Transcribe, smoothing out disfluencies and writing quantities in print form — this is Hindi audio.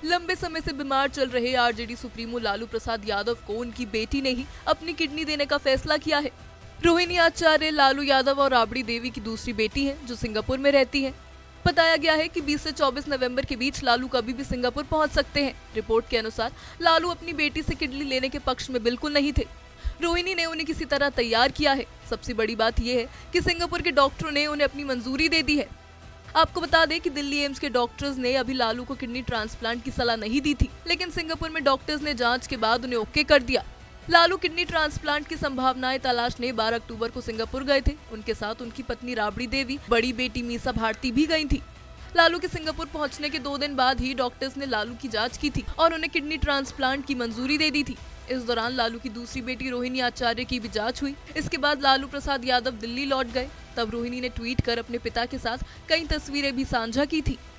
लंबे समय से बीमार चल रहे आरजेडी सुप्रीमो लालू प्रसाद यादव को उनकी बेटी ने ही अपनी किडनी देने का फैसला किया है। रोहिणी आचार्य लालू यादव और राबड़ी देवी की दूसरी बेटी है, जो सिंगापुर में रहती है। बताया गया है कि 20 से 24 नवंबर के बीच लालू कभी भी सिंगापुर पहुंच सकते हैं। रिपोर्ट के अनुसार लालू अपनी बेटी से किडनी लेने के पक्ष में बिल्कुल नहीं थे। रोहिणी ने उन्हें किसी तरह तैयार किया है। सबसे बड़ी बात यह है कि सिंगापुर के डॉक्टरों ने उन्हें अपनी मंजूरी दे दी है। आपको बता दें कि दिल्ली एम्स के डॉक्टर्स ने अभी लालू को किडनी ट्रांसप्लांट की सलाह नहीं दी थी, लेकिन सिंगापुर में डॉक्टर्स ने जांच के बाद उन्हें ओके कर दिया। लालू किडनी ट्रांसप्लांट की संभावनाएं तलाशने 12 अक्टूबर को सिंगापुर गए थे। उनके साथ उनकी पत्नी राबड़ी देवी, बड़ी बेटी मीसा भारती भी गई थी। लालू के सिंगापुर पहुंचने के 2 दिन बाद ही डॉक्टर्स ने लालू की जांच की थी और उन्हें किडनी ट्रांसप्लांट की मंजूरी दे दी थी। इस दौरान लालू की दूसरी बेटी रोहिणी आचार्य की भी जांच हुई। इसके बाद लालू प्रसाद यादव दिल्ली लौट गए। तब रोहिणी ने ट्वीट कर अपने पिता के साथ कई तस्वीरें भी साझा की थी।